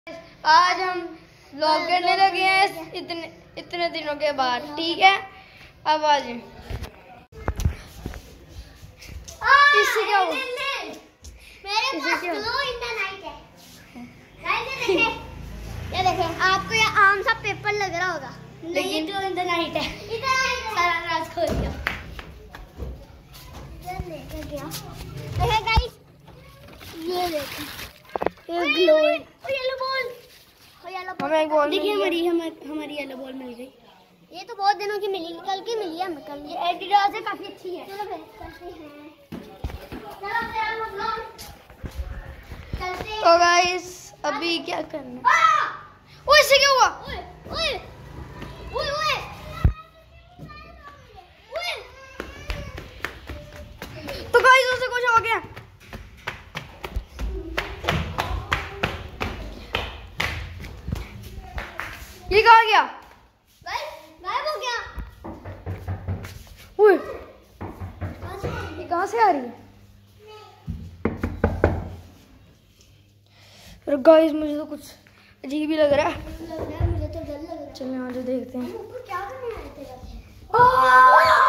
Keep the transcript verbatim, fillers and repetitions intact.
आज हम व्लॉग करने लगे हैं इतने इतने दिनों के बाद। ठीक है, अब आज इससे क्या हुआ? मेरे पास ग्लो इन द नाइट है। गाइस ये देखें, ये देखें, आपको ये आम सा पेपर लग रहा होगा, लेकिन ग्लो इन द नाइट है। इधर सारा राज खोल दिया। इधर लेके गया। देखें गाइस, ये देखें, ये ग्लो है। O yellow ball, O yellow ball. हमें एक बॉल देखिए हमारी हमारी हमारी येलो बॉल मिल गई। ये तो बहुत दिनों की मिली, कल की मिली है हमें। कल ये एडिडास है, काफी अच्छी है। चलो फिर करते हैं। चलो फिर हम लोग चलते हैं। तो गाइस अभी क्या करना? ओए इससे क्या हुआ? ओए ओए ओए ओए ओए। तो गाइस उसे कुछ हो गया। ये कहाँ गया? गाइस गायब हो गया। ओए ये कहाँ से आ रही है? गाइस मुझे तो कुछ अजीब ही लग रहा है। लग रहा है, मुझे तो डर लग रहा है। चलिए आज देखते हैं। ऊपर क्या करने आए थे?